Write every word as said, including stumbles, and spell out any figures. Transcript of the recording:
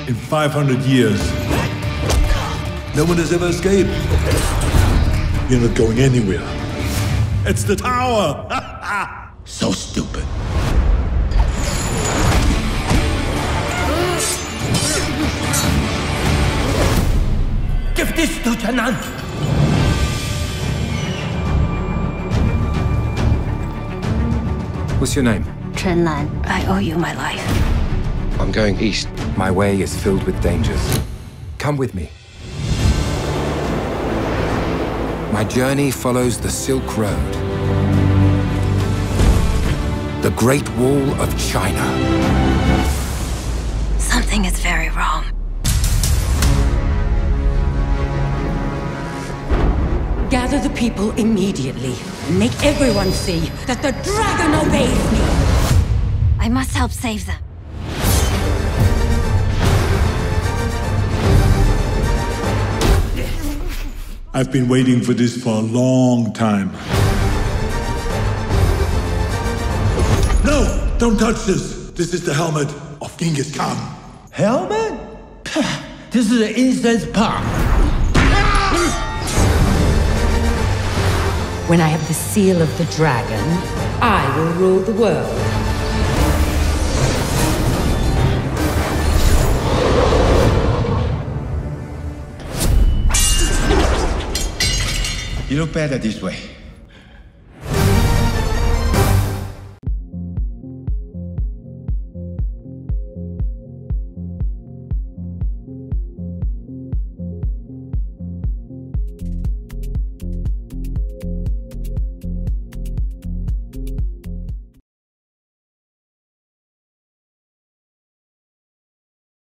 in five hundred years. No one has ever escaped. You're not going anywhere. It's the tower! So stupid. Give this to Janan! What's your name? Chen Lan, I owe you my life. I'm going east. My way is filled with dangers. Come with me. My journey follows the Silk Road. The Great Wall of China. Something is very wrong. Gather the people immediately and make everyone see that the dragon obeys me. I must help save them. I've been waiting for this for a long time. No! Don't touch this! This is the helmet of Genghis Khan. Helmet? This is an incense pop. When I have the seal of the dragon, I will rule the world. You look better this way.